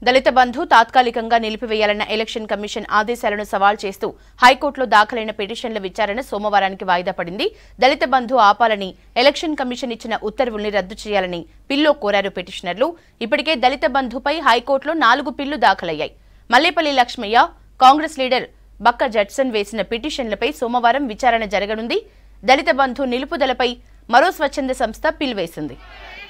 దళిత బంధు తాత్కాలికంగా నిలిపివేయాలన్న election commission ఆదేశాలను సవాల్ చేస్తూ హైకోర్టులో దాఖలైన పిటిషన్ల విచారణ సోమవారానికి వాయిదా పడింది. దళిత బంధు ఆపాలని ఎలక్షన్ కమిషన్ ఇచ్చిన ఉత్తర్వుల్ని రద్దు చేయాలని పిల్లో కోరారు పిటిషనర్లు. ఇప్పటికే దళిత బంధుపై హైకోర్టులో 4 పిల్లు దాఖలయ్యాయి. మల్లేపల్లి లక్ష్మయ్య, కాంగ్రెస్ లీడర్ బక్క జడ్సన్ వేసిన పిటిషన్లపై సోమవారం విచారణ జరగనుంది. దళిత బంధు నిలుపుదలపై మరో స్వచ్ఛంద సంస్థ పిల్ వేసింది.